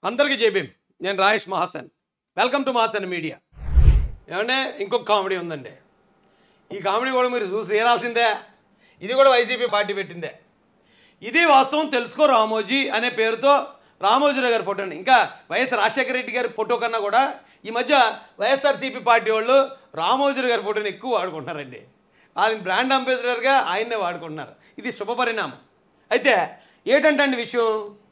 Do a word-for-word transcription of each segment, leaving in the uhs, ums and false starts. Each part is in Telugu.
అందరికీ జైభీమ్. నేను Rayesh Mahasan. Welcome to Mahasan media. ఏమంటే ఇంకొక కామెడీ ఉందండి. ఈ కామెడీ కూడా మీరు చూసి తీరాల్సిందే. ఇది కూడా వైసీపీ పార్టీ పెట్టిందే. ఇది వాస్తవం తెలుసుకో రామోజీ అనే పేరుతో రామోజీరావు గారి ఫోటోని, ఇంకా వైఎస్ రాజశేఖర రెడ్డి గారి ఫోటో కన్నా కూడా ఈ మధ్య వైఎస్ఆర్సీపీ పార్టీ వాళ్ళు రామోజీరావు గారి ఫోటోని ఎక్కువ వాడుకుంటున్నారండి. ఆయన బ్రాండ్ అంబాసిడర్గా ఆయన్నే వాడుకుంటున్నారు. ఇది శుభపరిణామం. అయితే ఏంటంటే విషయం,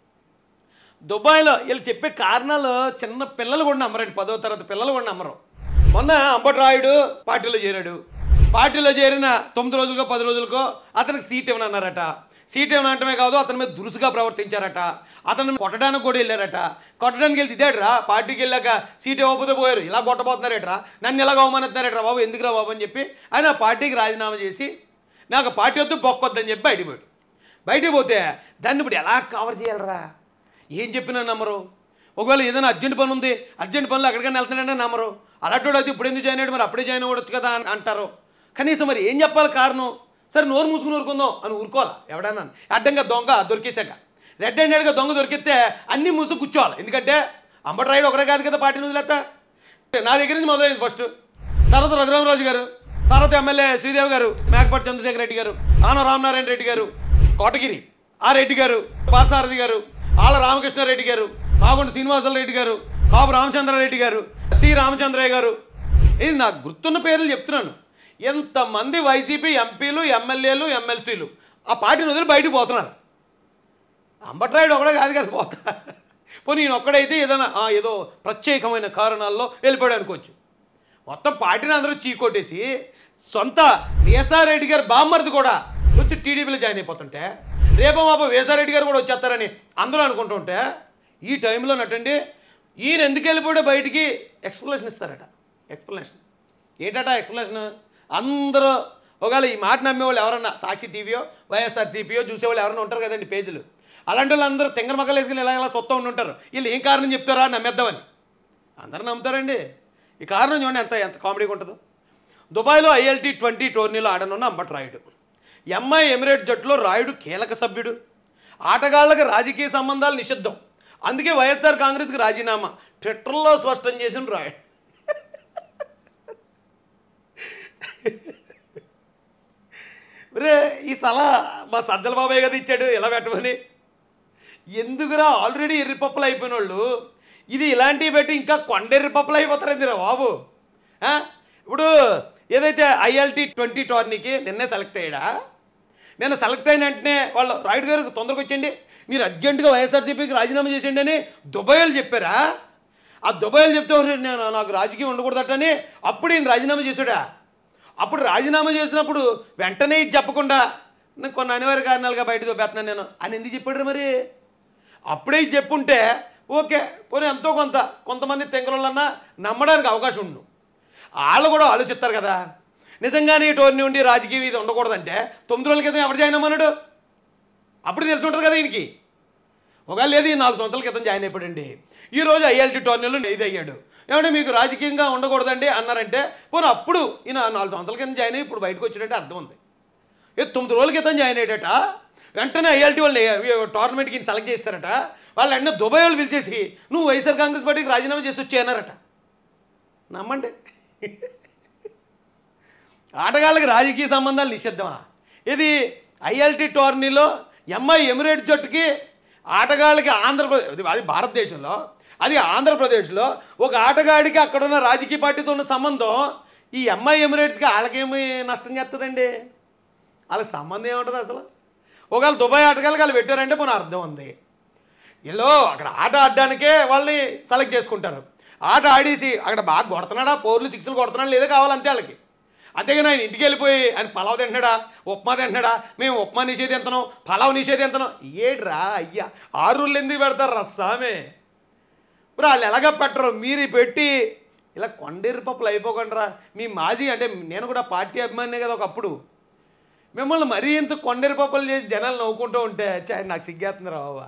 దుబాయ్లో వీళ్ళు చెప్పే కారణాలు చిన్న పిల్లలు కూడా నమ్మరండి. పదో తరగతి పిల్లలు కూడా నమ్మరు. మొన్న అంబటరాయుడు పార్టీలో చేరాడు. పార్టీలో చేరిన తొమ్మిది రోజులకో పది రోజులకో అతనికి సీట్ ఇవ్వనన్నారట. సీట్ ఇవ్వనంటమే కాదు, అతని మీద దురుసుగా ప్రవర్తించారట. అతను కొట్టడానికి కూడా వెళ్ళారట. కొట్టడానికి వెళ్తే ఇదేట్రా, పార్టీకి వెళ్ళాక సీట్ ఇవ్వకపోతే పోయారు, ఇలా కొట్టబోతున్నారేట్రా, నన్ను ఇలాగ అవమానిస్తున్నారేట్రా బాబు, ఎందుకురా బాబు అని చెప్పి ఆయన పార్టీకి రాజీనామా చేసి నాకు పార్టీ వద్దు బొక్కొద్దని చెప్పి బయటికి పోయాడు. బయటికి పోతే దాన్ని ఇప్పుడు ఎలా కవర్ చేయాలరా, ఏం చెప్పినా నమ్మరు. ఒకవేళ ఏదైనా అర్జెంట్ పని ఉంది, అర్జెంట్ పనులు ఎక్కడికైనా వెళ్తున్నాడంటే నమ్మరు. అలాంటి అయితే ఇప్పుడు ఎందుకు జాయిన్ అయ్యాడు, మరి అప్పుడే జాయిన్ అవ్వచ్చు కదా అని అంటారు. కనీసం మరి ఏం చెప్పాలి కారణం? సరే నోరు మూసుకుని ఊరుకుందాం అని ఊరుకోవాలి. ఎవడన్నా అడ్డంగా దొంగ దొరికేశాక, రెడ్ హ్యాండెడ్గా దొంగ దొరికితే అన్నీ మూసు కూర్చోవాలి. ఎందుకంటే అంబటరాయుడు ఒకటే కాదు కదా పార్టీని వదిలేస్తా. నా దగ్గర నుంచి మొదలైంది ఫస్ట్. తర్వాత రఘురామరాజు గారు, తర్వాత ఎమ్మెల్యే శ్రీదేవి గారు, మేకపాటి చంద్రశేఖర్ రెడ్డి గారు, ఆన రామనారాయణ రెడ్డి గారు, కోటగిరి ఆ రెడ్డి గారు, పార్థసారథి గారు, ఆళ్ళ రామకృష్ణారెడ్డి గారు, మాగుంట శ్రీనివాసరెడ్డి గారు, బాబు రామచంద్రారెడ్డి గారు, సి రామచంద్రయ్య గారు, ఇది నాకు గుర్తున్న పేర్లు చెప్తున్నాను. ఎంతమంది వైసీపీ ఎంపీలు, ఎమ్మెల్యేలు, ఎమ్మెల్సీలు ఆ పార్టీని వదిలి బయటకు పోతున్నారు. అంబటరాయుడు ఒకడే కాదు కదా పోతా. పోనీ నేను ఒక్కడైతే ఏదైనా ఏదో ప్రత్యేకమైన కారణాల్లో వెళ్ళిపోయాడు అనుకోవచ్చు. మొత్తం పార్టీని అందరూ చీకొట్టేసి సొంత వేసారెడ్డి గారు బామ్మర్ది కూడా వచ్చి టీడీపీలో జాయిన్ అయిపోతుంటే, రేపో మాపో వేసారెడ్డి గారు కూడా వచ్చేస్తారని అందరూ అనుకుంటుంటే, ఈ టైంలో నటండి ఈయన ఎందుకు వెళ్ళిపోయాడో బయటికి ఎక్స్ప్లెనేషన్ ఇస్తారట. ఎక్స్ప్లెనేషన్ ఏంటట ఎక్స్ప్లెనేషన్? అందరూ ఒకవేళ ఈ మాట నమ్మేవాళ్ళు ఎవరన్నా సాక్షి టీవీయో వైఎస్ఆర్సీపీయో చూసేవాళ్ళు ఎవరైనా ఉంటారు కదండి పేజీలు, అలాంటి వాళ్ళు అందరూ తెంగర మగ్గలు వేసుకుని ఇలా ఇలా చూస్తూ ఉంటుంటారు. వీళ్ళు ఏం కారణం చెప్తారా నమ్మేద్దామని. అందరూ నమ్ముతారండి. ఈ కారణం చూడండి ఎంత ఎంత కామెడీగా ఉంటుందో. దుబాయ్లో ఐఎల్టీ ట్వంటీ టోర్నీలో ఆడనున్న అంబటరాయుడు, ఎంఐ ఎమిరేట్ జట్టులో రాయుడు కీలక సభ్యుడు. ఆటగాళ్లకు రాజకీయ సంబంధాలు నిషిద్ధం, అందుకే వైఎస్ఆర్ కాంగ్రెస్కి రాజీనామా ట్విట్టర్లో స్పష్టం చేసిన రాయుడు. రే ఈ సలహా మా సజ్జల బాబాయ్ కదా ఇచ్చాడు ఇలా పెట్టమని. ఎందుకురా ఆల్రెడీ ఎర్రిపప్పులు అయిపోయిన వాళ్ళు ఇది ఇలాంటివి పెట్టి ఇంకా కొండ ఎర్రిపప్పులు అయిపోతారు బాబు. ఇప్పుడు ఏదైతే ఐఎల్టీ ట్వంటీ టోర్నీకి నిన్నే సెలెక్ట్ అయ్యాడా, నేను సెలెక్ట్ అయిన వెంటనే వాళ్ళు రాయుడు గారికి తొందరగా వచ్చేయండి, మీరు అర్జెంటుగా వైఎస్ఆర్సీపీకి రాజీనామా చేసేయండి అని దుబాయ్లు చెప్పారా? ఆ దుబాయ్లు చెప్తే నేను నాకు రాజకీయం ఉండకూడదటని అప్పుడు ఈయన రాజీనామా చేశాడా? అప్పుడు రాజీనామా చేసినప్పుడు వెంటనే ఇది చెప్పకుండా నేను కొన్ని అనివార్య కారణాలుగా బయట దొబ్బేస్తున్నాను నేను అని ఎందుకు చెప్పాడు? మరి అప్పుడే ఇది చెప్పుంటే ఓకే, పోనీ ఎంతో కొంత కొంతమంది తెంగలన్నా నమ్మడానికి అవకాశం ఉండు. వాళ్ళు కూడా ఆలోచిస్తారు కదా, నిజంగానే ఈ టోర్నీ ఉండి రాజకీయం ఇది ఉండకూడదంటే తొమ్మిది రోజుల క్రితం ఎవరు జాయిన్ అమ్మన్నాడు? అప్పుడు తెలిసి ఉంటుంది కదా ఈయనకి. ఒకవేళ లేదు ఈ నాలుగు సంవత్సరాల క్రితం జాయిన్ అయిపోయాడండి, ఈరోజు ఐఎల్టీ టోర్నీలో ఇది అయ్యాడు, ఏమంటే మీకు రాజకీయంగా ఉండకూడదండి అన్నారంటే పోనీ అప్పుడు ఈయన నాలుగు సంవత్సరాల క్రితం జాయిన్ అయ్యి ఇప్పుడు బయటకు వచ్చాడంటే అర్థం ఉంది. ఏ తొమ్మిది రోజుల క్రితం జాయిన్ అయ్యాడట, వెంటనే ఐఎల్టీ వాళ్ళు టోర్నమెంట్కి ఈయన సెలెక్ట్ చేస్తారట. వాళ్ళు వెంటనే దుబాయ్ వాళ్ళు పిలిచేసి నువ్వు వైఎస్ఆర్ కాంగ్రెస్ పార్టీకి రాజీనామా చేసి వచ్చేయన్నారట. నమ్మండి. ఆటగాళ్ళకి రాజకీయ సంబంధాలు నిషిద్ధమా? ఇది ఐఎల్టీ టోర్నీలో ఎంఐ ఎమిరేట్ జట్టుకి ఆటగాళ్ళకి ఆంధ్రప్రదేశ్, అది భారతదేశంలో, అది ఆంధ్రప్రదేశ్లో ఒక ఆటగాడికి అక్కడున్న రాజకీయ పార్టీతో ఉన్న సంబంధం ఈ ఎంఐ ఎమిరేట్స్కి వాళ్ళకేమి నష్టం చేస్తుందండి? వాళ్ళకి సంబంధం ఏముంటుంది అసలు? ఒకవేళ దుబాయ్ ఆటగాళ్ళకి వాళ్ళు పెట్టారంటే మన అర్థం ఉంది. వీళ్ళు అక్కడ ఆట ఆడడానికే వాళ్ళని సెలెక్ట్ చేసుకుంటారు. ఆట ఆడేసి అక్కడ బాగా కొడుతున్నాడా, పోర్లు సిక్స్లు కొడుతున్నాడా లేదో కావాలంతే వాళ్ళకి. అంతేగాని ఆయన ఇంటికి వెళ్ళిపోయి ఆయన పలావ్ తింటున్నాడా, ఉప్మా తింటున్నాడా, మేము ఉప్మా నిషేధం ఎంతనం పలావ్ నిషేధం ఎంతనం ఏడ్రా అయ్యా ఆరు రోజులు ఎందుకు పెడతారు రస్సామే? ఇప్పుడు వాళ్ళు ఎలాగ పెట్టరు, మీరు పెట్టి ఇలా కొండేరు పప్పులు అయిపోకుండా. మీ మాజీ అంటే నేను కూడా పార్టీ అభిమానే కదా ఒకప్పుడు, మిమ్మల్ని మరీ ఇంత కొండేరు పప్పులు చేసి జనాలు నవ్వుకుంటూ ఉంటే చాయ్ నాకు సిగ్గేస్తుంది రా బాబా.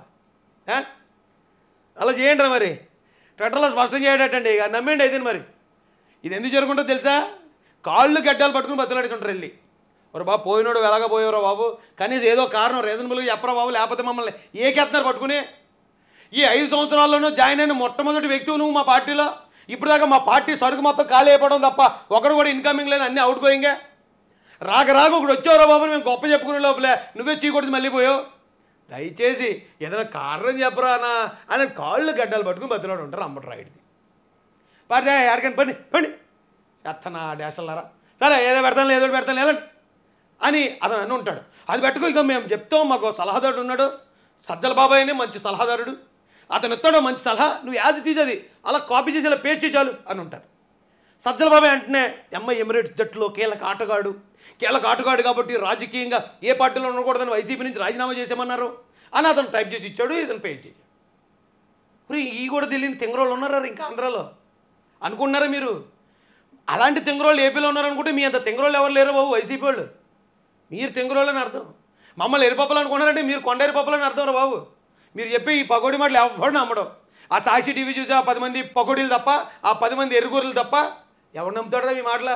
అలా చేయండి రా మరి, ట్విట్టర్లో స్పష్టం చేయడటండి. ఇక నమ్మండి అయితే మరి ఇది ఎందుకు జరుగుతుందో తెలుసా? కాళ్ళు గడ్డాలు పట్టుకుని బతులాడుతుంటారు వెళ్ళి, ఒరు బాబు పోయినోడు ఎలాగ పోయేవరా బాబు, కనీసం ఏదో కారణం రీజనబుల్గా చెప్పరా బాబు, లేకపోతే మమ్మల్ని ఏకెత్తున్నారు పట్టుకుని. ఈ ఐదు సంవత్సరాల్లోనూ జాయిన్ అయిన మొట్టమొదటి వ్యక్తివి నువ్వు మా పార్టీలో. ఇప్పుడు దాకా మా పార్టీ సరుకు మొత్తం ఖాళీ అయిపోవడం తప్ప ఒకడు కూడా ఇన్కమింగ్ లేదు, అన్నీ అవుట్ గోయింగే. రాక రాక ఒకడు వచ్చేవరా బాబు మేము గొప్ప చెప్పుకునే లోపలే నువ్వే చీకొడిచి మళ్ళీ పోయావు. దయచేసి ఏదైనా కారణం చెప్పరా అన్న అని కాళ్ళు గడ్డలు పట్టుకుని బతిలాడు ఉంటారు అమ్మట్రాయిడ్ది. పడితే ఎక్కడికని పండి పండి చెత్తనా డాషల్లారా, సరే ఏదో పెడతాను ఏదో పెడతాను లేదండి అని అతను అని ఉంటాడు. అది పెట్టుకో ఇక మేము చెప్తాం, మాకు సలహాదారుడు ఉన్నాడు సజ్జల బాబాయ్ అని మంచి సలహాదారుడు, అతను ఎత్తాడో మంచి సలహా, నువ్వు యాది తీసేది అలా కాపీ చేసి అలా పేస్ట్ చాలు అని ఉంటారు. సజ్జల బాబాయ్ అంటేనే ఎంఐ ఎమిరేట్స్ జట్టులో కీలక ఆటగాడు, కీలక ఆటగాడు కాబట్టి రాజకీయంగా ఏ పార్టీలో ఉండకూడదని వైసీపీ నుంచి రాజీనామా చేసామన్నారు అని అతను టైప్ చేసి ఇచ్చాడు, ఇతను పేస్ట్ చేశాడు. ఇప్పుడు ఈ కూడా తెలియని తెంగరోళ్ళు ఉన్నారా ఇంకా ఆంధ్రాలో అనుకుంటున్నారా మీరు? అలాంటి తెంగరోళ్ళు ఏపీలో ఉన్నారనుకుంటే మీ అంత తెంగరోళ్ళు ఎవరు లేరు బాబు వైసీపీ వాళ్ళు. మీరు తెంగరోళ్ళు అని అర్థం, మమ్మల్ని ఎరిపప్పలు అనుకున్నారంటే మీరు కొండ ఎరిపప్పలు అని అర్థం రా బాబు. మీరు చెప్పి ఈ పకోడీ మాటలు ఎవరు నమ్మడం? ఆ సాక్షి టీవీ చూసి ఆ పది మంది పకోడీలు తప్ప, ఆ పది మంది ఎరుగురులు తప్ప ఎవరు నమ్ముతాడా మీ మాటల?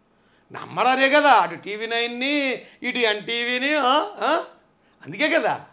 నమ్మడానే కదా అటు టీవీ నైన్ని ఇటు ఎన్టీవీని, అందుకే కదా